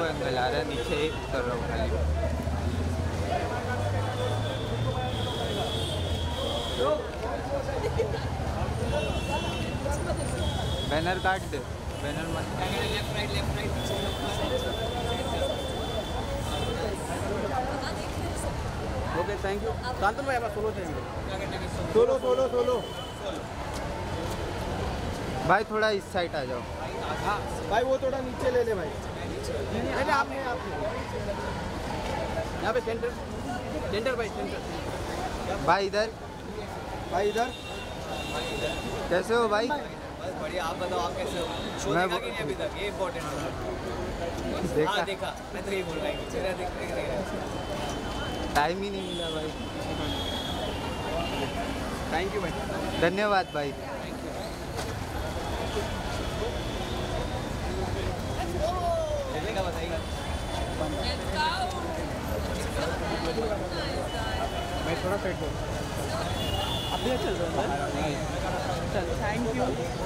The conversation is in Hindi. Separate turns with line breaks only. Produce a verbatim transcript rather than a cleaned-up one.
एंगल आ रहा है, नीचे ही उतर रहा हूँ खाली। बैनर काट दे, बैनर मत।
Left right left right
okay thank you. Shantanu भाई आप सोलो चाहिए? सोलो सोलो सोलो
भाई थोड़ा इस साइड आ जाओ।
हाँ भाई वो थोड़ा नीचे ले ले भाई। नहीं नहीं आप नहीं आप यहाँ पे सेंटर सेंटर भाई सेंटर।
भाई इधर,
भाई इधर
कैसे हो भाई?
बस बढ़िया, आप बताओ आप कैसे हो? शो
मैं
देखा कि नहीं अभी तक? ये इम्पोर्टेंट है।
देखा
हाँ देखा, मैं तो यही बोल रहा हूँ चेहरा देखने के लिए।
टाइम ही नहीं मिला भाई।
थैंक यू भाई।
धन्यवाद भाई।
का बताइएगा।
मैं थोड़ा साइड बोल अभी चल रहा है। चल थैंक यू।